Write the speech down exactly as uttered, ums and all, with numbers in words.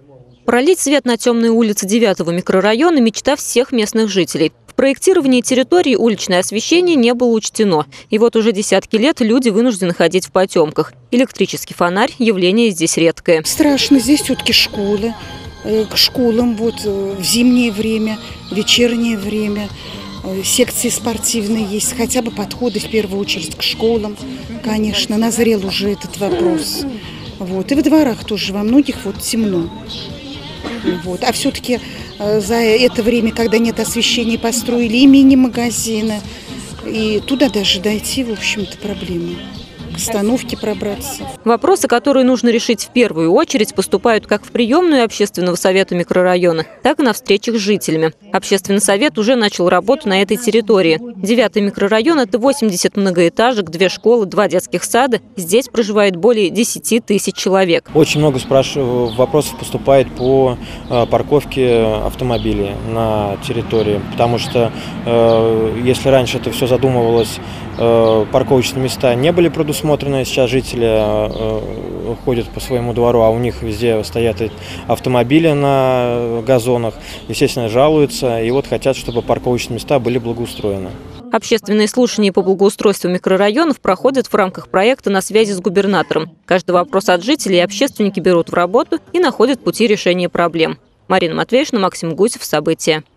Пролить свет на темные улицы девятого микрорайона – мечта всех местных жителей. В проектировании территории уличное освещение не было учтено. И вот уже десятки лет люди вынуждены ходить в потемках. Электрический фонарь – явление здесь редкое. Страшно. Здесь все-таки школы. К школам вот в зимнее время, вечернее время. Секции спортивные есть. Хотя бы подходы в первую очередь к школам. Конечно, назрел уже этот вопрос. Вот. И во дворах тоже во многих вот темно. Вот. А все-таки э, за это время, когда нет освещения, построили и мини-магазины. И туда даже дойти, в общем-то, проблема. К остановке пробраться. Вопросы, которые нужно решить в первую очередь, поступают как в приемную общественного совета микрорайона, так и на встречах с жителями. Общественный совет уже начал работу на этой территории. Девятый микрорайон – это восемьдесят многоэтажек, две школы, два детских сада. Здесь проживает более десяти тысяч человек. Очень много спрашиваю, вопросов поступает по парковке автомобилей на территории. Потому что э, если раньше это все задумывалось, э, парковочные места не были предусмотрены, сейчас жители э, ходят по своему двору, а у них везде стоят автомобили на газонах, естественно, жалуются и вот хотят, чтобы парковочные места были благоустроены. Общественные слушания по благоустройству микрорайонов проходят в рамках проекта «На связи с губернатором». Каждый вопрос от жителей общественники берут в работу и находят пути решения проблем. Марина Матвеевна, Максим Гусев. События.